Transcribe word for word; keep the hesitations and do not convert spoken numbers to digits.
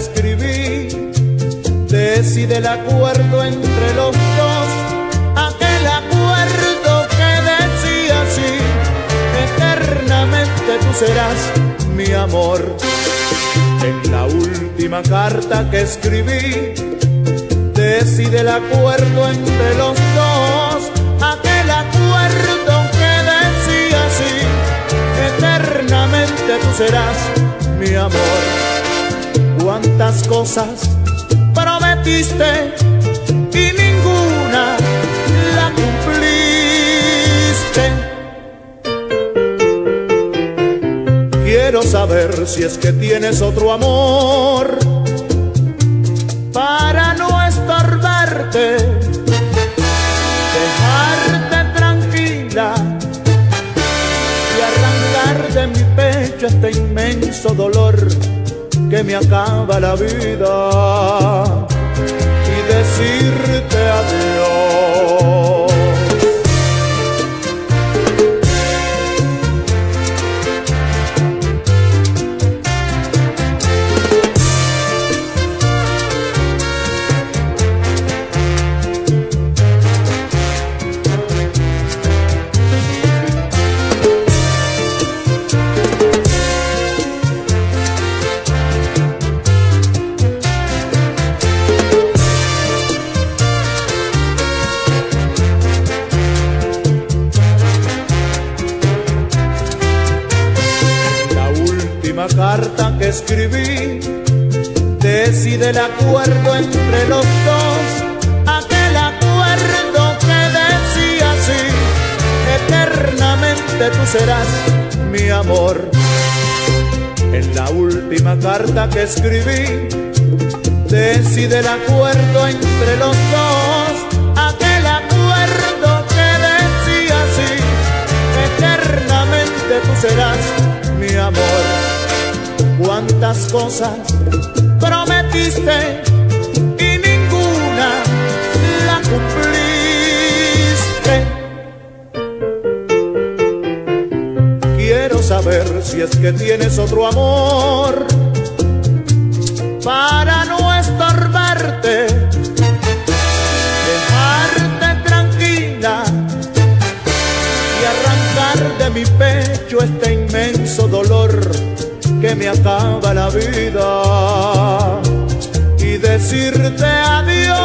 escribí, decide el acuerdo entre los dos, aquel acuerdo que decía así: eternamente tú serás mi amor. En la última carta que escribí, decide el acuerdo entre los dos, aquel acuerdo que decía así: eternamente tú serás mi amor. Cuántas cosas prometiste y ninguna la cumpliste. Quiero saber si es que tienes otro amor para no estorbarte, dejarte tranquila y arrancar de mi pecho este inmenso dolor que me acaba la vida y decirte adiós. Carta que escribí, decide el acuerdo entre los dos, aquel acuerdo que decía así: eternamente tú serás mi amor. En la última carta que escribí, decide el acuerdo entre los dos, aquel acuerdo que decía así: eternamente tú serás mi amor. Cuántas cosas prometiste y ninguna la cumpliste. Quiero saber si es que tienes otro amor para no estorbarte, dejarte tranquila y arrancar de mi pecho este inmenso dolor que me acaba la vida y decirte adiós.